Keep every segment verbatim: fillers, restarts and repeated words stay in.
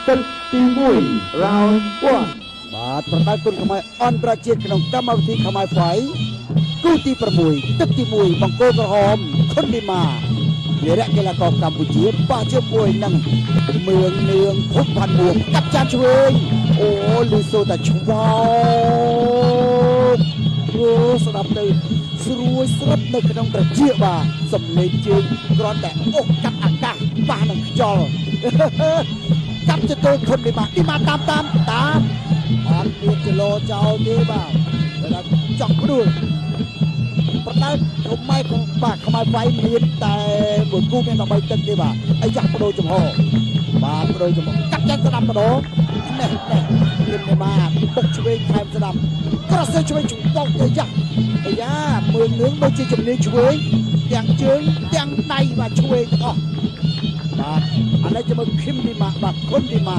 ទឹកទីមួយ round one បាទប្រដាល់គុណខ្មែរអន្តរជាតិក្នុងកម្មវិធីខ្មែរហ្វៃគូទីប្រាំមួយ ទឹកទីមួយបង្គោលក្រហមខុនឌីម៉ាវារៈកីឡាករកម្ពុជាប៉ះជាមួយនឹងមឿងនឿងភពផាន់មួងកាប់ចានឆ្វេងអូលីសូតាឆ្វោកអូស្ដាប់ទៅស្រួយស្រិតនៅក្នុងត្រចៀកបាទសំឡេងជើងគ្រាន់តែអូកាត់អាកាសប៉ះនឹងខ្យល់កាប់ទៅទៅខុនឌីម៉ាឌីម៉ាតាមតាមតាមអត់មានចលោចោលទេបាទតែចង់ព្រួយប្រដៅខ្មែរของបាទខ្មែរហ្វៃមានតែមួយគូមានតែបីទឹកទេបាទអីចាស់បដូរចំហបាទបដូរចំហកាត់ចាក់ស្ដាប់បដូរនេះនេះលឹមមកបុកឆ្វេងថែមស្ដាប់ក្រោះឆ្វេងជំបុកទៅចាស់អាយ៉ាមើលនឿងដូចជាជំនាញឆ្វេងទាំងជើងទាំងដៃបាទឆ្វេងទាំងអស់បាទអានេះจะមើលឃឹមឌីម៉ាបាទខុនឌីម៉ា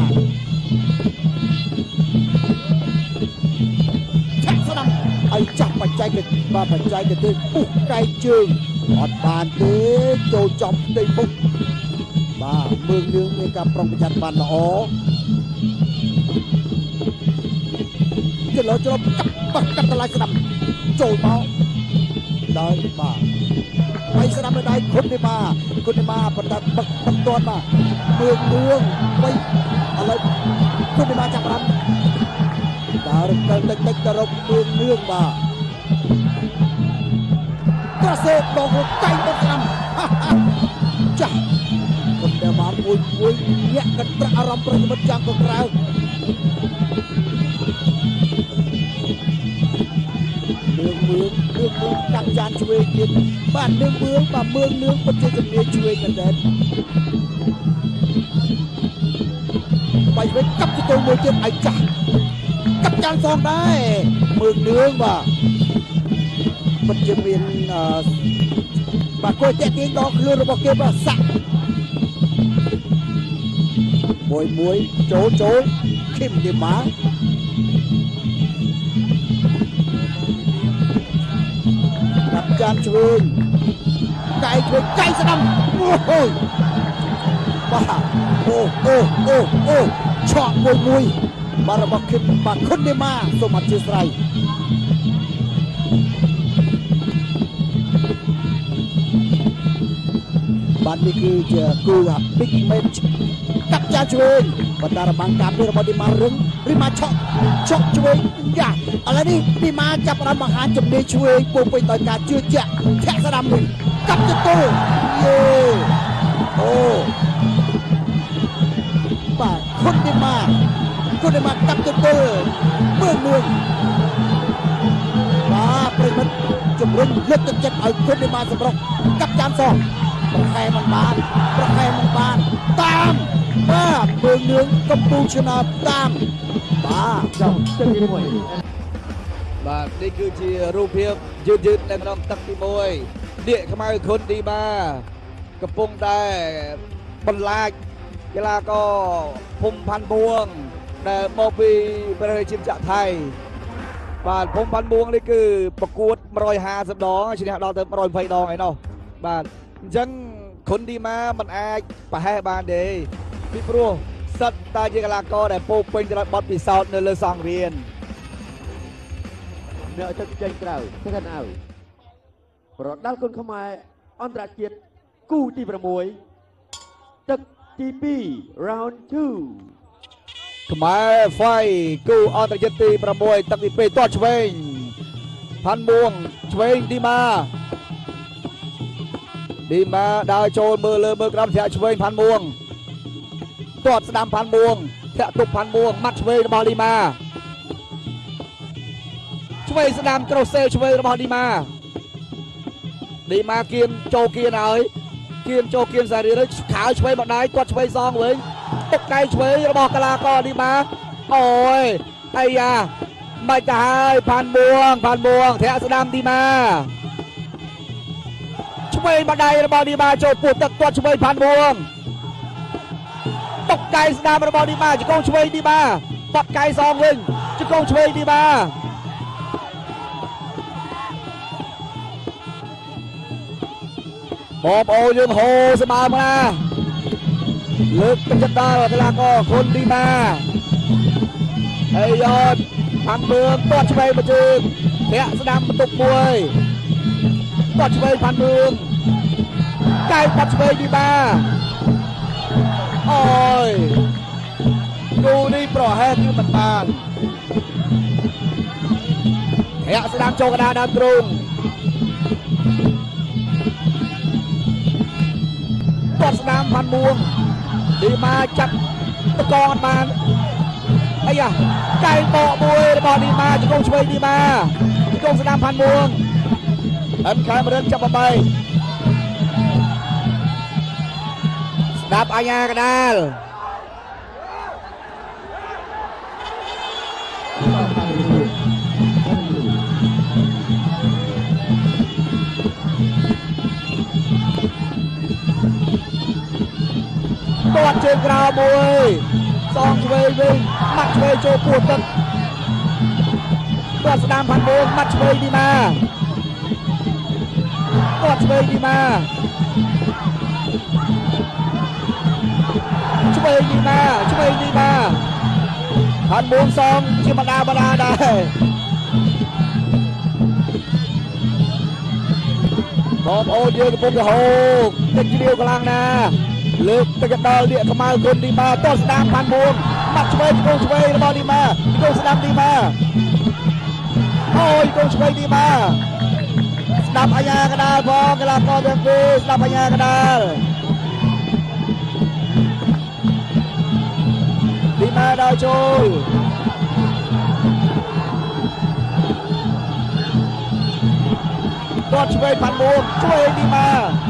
ចាក់ស្ដាប់ឲ្យចាស់បច្ចេកបាទបច្ចេកទេសពុះកែជើងអត់បានទេចូលចំផ្ទៃពុកបាទមើលរឿងមានការប្រុងប្រយ័ត្នបានល្អចលោចលោកាប់បាក់កាត់តឡាយស្ដាប់ចូលមកដល់បាទហើយស្ដាប់នៅដៃខុនឌីម៉ាខុនឌីម៉ាបន្តបឹកបន្តទាត់បាទមើលរឿងវៃឥឡូវខុនឌីម៉ាចាប់បានដើរទៅតិចតិចទៅរកមើលរឿងបាទក្រសេបដងកៃមកស្ដាំចាស់គុំតែមកមួយមួយញាក់កត្រាអារម្មណ៍ប្រិយមិត្តចាំទៅក្រៅមើលមើលមើលមើលកាប់ចានឆ្វេងទៀតបាទមើលមើលបាទមើលនឿងពិតជាជំនាញឆ្វេងមែនទេបាយវិញកាប់ទៅមួយទៀតឲ្យចាស់កាប់ចានសងដែរមើលនឿងបាទពិតជាមានបាទគួរតែទាញដល់ខ្លួនរបស់គេបាទសាក់មួយមួយចូលចូលឃឹមឌីម៉ាកាប់ចានឆ្វេងកែឆ្វេងកែស្ដាំអូយបាទអូអូអូអូឆក់មួយមួយបាទរបស់ឃឹមបាទខុនឌីម៉ាសូមអធិស្ឋានបាទនេះគឺជាគូ big match កាប់ចាឆ្វេងបណ្ដារបាំងកាប់របស់ឌីម៉ារឹងឌីម៉ាឆក់ឆក់ឆ្វេងយ៉ាឥឡូវនេះឌីម៉ាចាប់ផ្ដើមបង្ហាញជំនាញឆ្វេងពោពេញដោយការជឿជាក់ធាក់ស្ដាំមួយកាប់ទៅទល់យេអូបាទខុនឌីម៉ាខុនឌីម៉ាកាប់ទៅទល់មើលមួយបាទប្រិមិត្តជំរុញលើកទឹកចិត្តឲ្យខុនឌីម៉ាសម្រុកកាប់ចានសងប្រខែមិនបានប្រខែមិនបានតាមបាទមើលនឿងកំពូលឆ្នោតតាមបាទចំទឹកទីមួយបាទនេះគឺជារូបភាពយឺតយឺតនៅក្នុងទឹកទីមួយនាគខ្មៅខុនឌីម៉ាកំពុងតែបន្លាចកីឡាករភូមិផាន់បួងដែលមកពីប្រទេសជាតិចាក់ថៃបាទភូមិផាន់បួងនេះគឺប្រកួតmột trăm hai mươiដងឈ្នះដល់ទៅmột trăm hai mươiដងឯណោះបាទអញ្ចឹងខុនឌីម៉ាមិនអាចប្រហែលបានទេពីព្រោះសិតតែជាកីឡាករដែលពោពេញទៅដោយបទពិសោធន៍នៅលើសង្វៀននៅទឹកចេញក្រៅស្កិនអៅប្រដាល់គុណខ្មែរអន្តរជាតិគូទីប្រាំមួយទឹកទីពីរ round two ខ្មែរហ្វៃគូអន្តរជាតិទីប្រាំមួយទឹកទីពីរទាត់ឆ្វេងផាន់បួងឆ្វេងឌីម៉ាឌីម៉ាដើរចូលមើលលើមើលក្រោមធាក់ឆ្វេងផាន់បួងទាត់ស្ដាំផាន់បួងធាក់ទប់ផាន់បួងម៉ាត់ឆ្វេងរបស់ឌីម៉ាឆ្វេងស្ដាំក្រោះសេលឆ្វេងរបស់ឌីម៉ាឌីម៉ាគៀនចូលគៀនហើយគៀនចូលគៀនសារីរិចខោឆ្វេងមកដៃគាត់ឆ្វេងសងវិញទុកដៃឆ្វេងរបស់កីឡាករឌីម៉ាអូយអាយ៉ាមិនទៅហើយផាន់បួងផាន់បួងធាក់ស្ដាំឌីម៉ាឆ្វេងមកដៃរបស់ឌីម៉ាចូលពោះទឹកទាត់ឆ្វេងផាន់បួងទុកដៃស្ដាំរបស់ឌីម៉ាជង្គង់ឆ្វេងឌីម៉ាបាត់កៃសងវិញជង្គង់ឆ្វេងឌីម៉ាបងប្អូនយើងហូស្មើមកណាលើកទឹកចិត្តដល់កីឡាករគុនឌីម៉ាហើយយ៉តផាន់មឿងទាត់ឆ្វេងមកជើងធាក់ស្ដាំបន្ទុកមួយទាត់ឆ្វេងផាន់មឿងកែទាត់ឆ្វេងឌីម៉ាអូយគូនេះប្រហែលគឺមិនបានធាក់ស្ដាំចូលកណ្ដាលដើមទ្រូងទាត់ស្ដាំផាន់មឿងឌីម៉ាចាប់តកងអត់បានអាយ៉ាកែបកមួយរបស់ឌីម៉ាជង្គង់ឆ្វេងឌីម៉ាជង្គង់ស្ដាំផាន់មឿងអិនខែមរិនចាប់បបីស្ដាប់អាយ៉ាកដាលទាត់ជើងក្រៅមួយសងឆ្វេងវិញម៉ាត់ឆ្វេងចូលពោះទឹកទាត់ស្ដាំផាន់មឿងម៉ាត់ឆ្វេងឌីម៉ាទាត់ឆ្វេងឌីម៉ាឆ្វេងឌីម៉ាឆ្វេងឌីម៉ាផាន់មឿងសងជាបណ្ដាបណ្ដាដែរបងប្អូនយើងកំពុងតែហូបទឹកជ្រាវខ្លាំងណាស់លើកទឹកដល់លាកខ្មៅគុនឌីម៉ាទាត់ស្ដាំផាន់មឿងម៉ាត់ឆ្វេងជង្គង់ឆ្វេងរបស់ឌីម៉ាជង្គង់ស្ដាំឌីម៉ាអូយជង្គង់ឆ្វេងឌីម៉ាស្ដាប់អាយ៉ាកដាលផងកីឡាករទាំងពីរស្ដាប់អាយ៉ាកដាលឌីម៉ាដល់ចូលទាត់ឆ្វេងផាន់មឿងឆ្វេងឌីម៉ា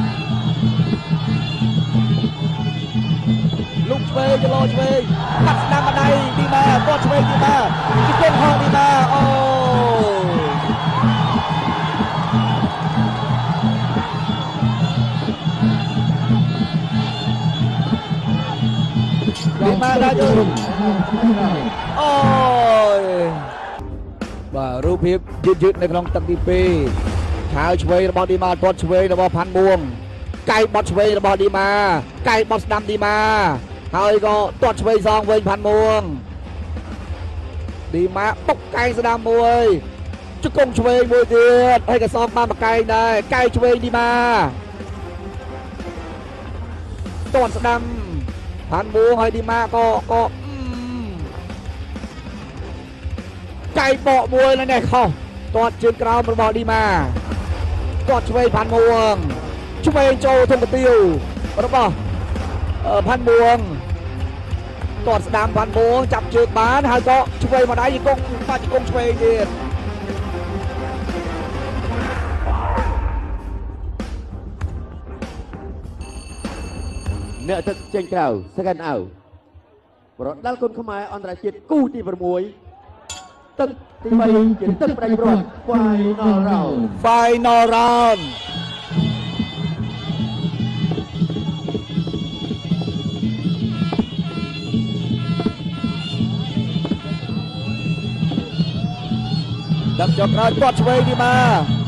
លុកឆ្វេងចលោឆ្វេងកាត់ស្ដាំបណ្ដៃឌីម៉ាទាត់ឆ្វេងឌីម៉ាជង្គង់ហោឌីម៉ាអូឌីម៉ាដល់ចូលអូយបាទរូបភាពយឺតយឺតនៅក្នុងទឹកទីពីរឆាវឆ្វេងរបស់ឌីម៉ាទាត់ឆ្វេងរបស់ផាន់មឿងកែបត់ឆ្វេងរបស់ឌីម៉ាកែបត់ស្ដាំឌីម៉ាហើយក៏ទាត់ឆ្វេងសងវិញផាន់មឿងឌីម៉ាបុកកែងស្ដាំមួយជង្គង់ឆ្វេងមួយទៀតហើយក៏សងបានមួយកែងដែរកែឆ្វេងឌីម៉ាទាត់ស្ដាំផាន់មឿងហើយឌីម៉ាក៏ក៏កែបកមួយនៅនេះខុសទាត់ជើងក្រោមរបស់ឌីម៉ាទាត់ឆ្វេងផាន់មឿងឆ្វេងចូលធំកាទៀវរបស់ផាន់មឿងទាត់ស្ដាំផាន់មឿងចាប់ជើងបានហើយក៏ឆ្វេងមកដៃជង្គង់បាច់ជង្គង់ឆ្វេងទៀតអ្នកទឹកចេញក្រៅ second out ប្រដាល់គុនខ្មែរអន្តរជាតិគូទី6ទឹកទី3ជាទឹកប្រៃព្រាត់ final round final roundดับจบร้อยទាត់ឆ្វេងឌីម៉ា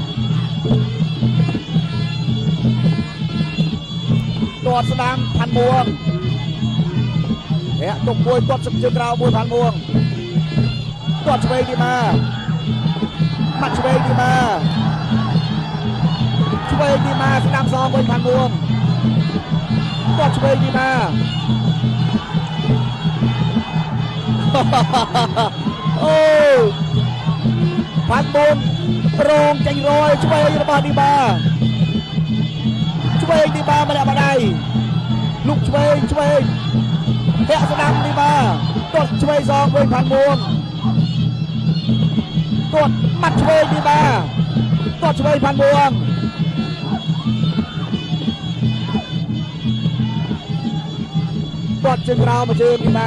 ទាត់ស្ដាំផាន់មឿងហែកទុកមួយទាត់ជើងក្រៅមួយផាន់មឿងទាត់ឆ្វេងឌីម៉ាម៉ាត់ឆ្វេងឌីម៉ាឆ្វេងឌីម៉ាស្ដាំសងវិញផាន់មឿងទាត់ឆ្វេងឌីម៉ាអូផាន់មឿងរងចាញ់រយឆ្វេងរបស់ឌីម៉ាឆ្វេងឌីម៉ាម្នាក់ម្ដាយលុកឆ្វេងឆ្វេងធាក់ស្ដាំឌីម៉ាទាត់ឆ្វេងសងវិញផាន់មឿងទាត់ម៉ាត់ឆ្វេងឌីម៉ាទាត់ឆ្វេងផាន់មឿងទាត់ជើងក្រោមមកជើងឌីម៉ា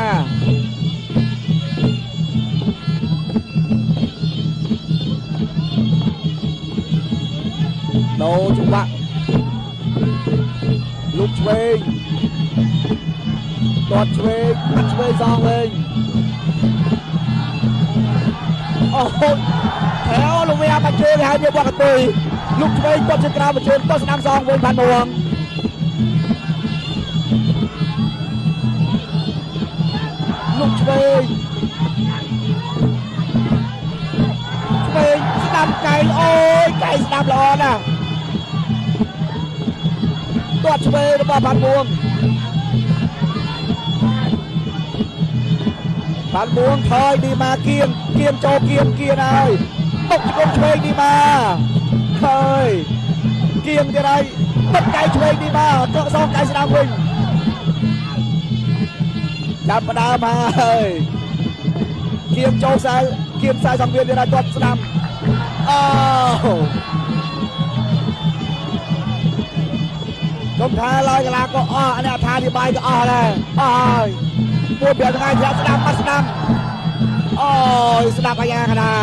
ដូរចង្វាក់លុកឆ្វេងទាត់ឆ្វេងម៉ាត់ឆ្វេងសងវិញអូហូថែវលោកវាមកជើងហើយវាបោះកតុយលុកឆ្វេងទាត់ជើងក្រៅមកជើងទាត់ស្ដាំសងវិញផាន់មឿងลูกเวงเวงสนามไก่โอ้ยไก่สนามร้อนอ่ะตัวเวงระบาดพันม่วงพันม่วงถอยดีมาเกียมเกียมโจเกียมเกียร์นายตกกลมเวงดีมาเฮ้ยเกียมจะไรตกไก่เวงดีมาเจาะซองไก่สนามวิ่งจับมาดามาเฮ้ยเกียมโจสายเกียมสายสังเวียนจะไรตัวสนามอ้าวจมท้ายลอยกลาก็อ้ออันนี้ทาดีใบก็อ้อเลยอ้อยปวดเบียดยังไงจะสนามมาสนามอ้อยสนามอะไรกันนะ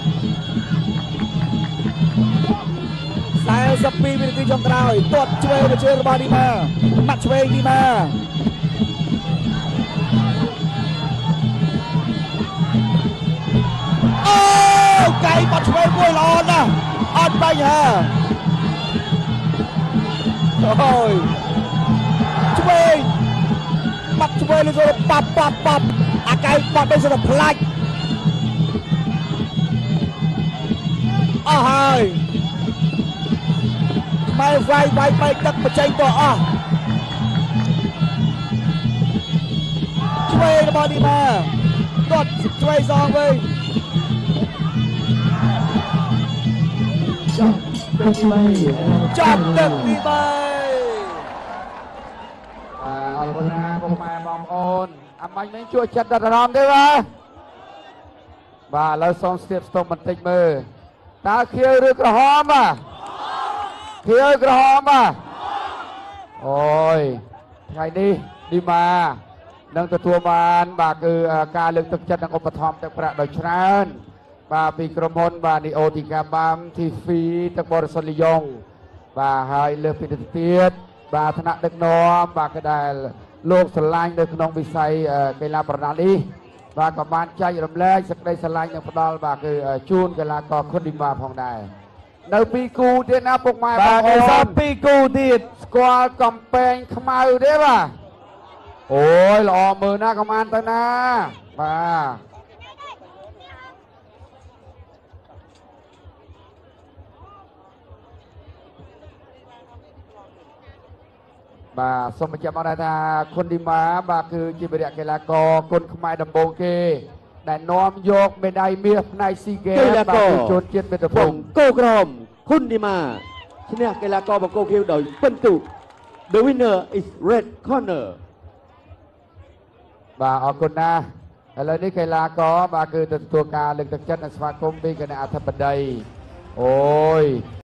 สายสปีดวิธีจงกราวตัวช่วยมาช่วยระบาดดีมามัดช่วยดีมาโอ้ไก่มัดช่วยมวยร้อนนะอ่อนไปฮะโอ้ยช่วยมัดช่วยเลยก็ปับปับปับอาไก่ปับเป็นสำหรับพลังอ้าวเฮ้ยไม่ไฟไฟไปตักมาใจต่ออ่ะช่วยระบาดดีมากดช่วยซองไปจับตึกไปจับตึกดีไปអរគុណណាពុកម៉ែបងប្អូនអាមាញ់នេះជួយចិត្តដល់អារម្មណ៍ទេបាទបាទឥឡូវសូមស្ទាបស្ទប់បន្តិចមើលតើខៀវឬក្រហមបាទខៀវក្រហមបាទអូយថ្ងៃនេះឌីម៉ានឹងទទួលបានបាទគឺការលើកទឹកចិត្តនិងឧបត្ថម្ភទឹកប្រាក់ដ៏ច្រើនបាទពីក្រុមហ៊ុនបាទនីអូទីកាបាមធីហ្វីទឹកបរិសុទ្ធលីយ៉ុងបាទហើយលើសពីនេះទៀតបាទថ្នាក់ដឹកនាំបាទក៏ដែលលោកស្រឡាញ់នៅក្នុងវិស័យកីឡាប្រណាំងនេះបាទក៏បានចែករំលែកសេចក្តីស្រឡាញ់និងផ្ដល់បាទគឺជូនកីឡាករខុនឌីម៉ាផងដែរនៅពីគូទៀតណាពុកម៉ែបងប្អូនបាទពីគូទៀតស្គាល់កំពែងខ្មៅទេបាទអូយល្អមើលណាកុំអានទៅណាបាទបាទសូមបញ្ជាក់មកដែរថាខុនឌីម៉ាបាទគឺជាវីរៈកីឡាករគុនខ្មែរដំបូងគេដែលនាំយកមេដាយមាសផ្នែកស៊ីហ្គេមបាទពីជនជាតិមាតុភូមិគោក្រមខុនឌីម៉ាឈ្នះកីឡាករបង្គោលខៀវដោយពិន្ទុ The winner is red corner បាទអរគុណណាស់ឥឡូវនេះកីឡាករបាទគឺទទួលការលើកទឹកចិត្តនិងស្វាគមន៍ពីគណៈអធិបតីអូយ